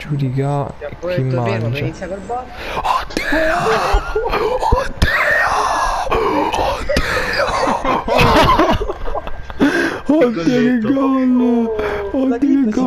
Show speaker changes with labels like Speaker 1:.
Speaker 1: giudica chi mangia.
Speaker 2: Inizia col bot.
Speaker 1: Oddio che gol! Oddio che gol!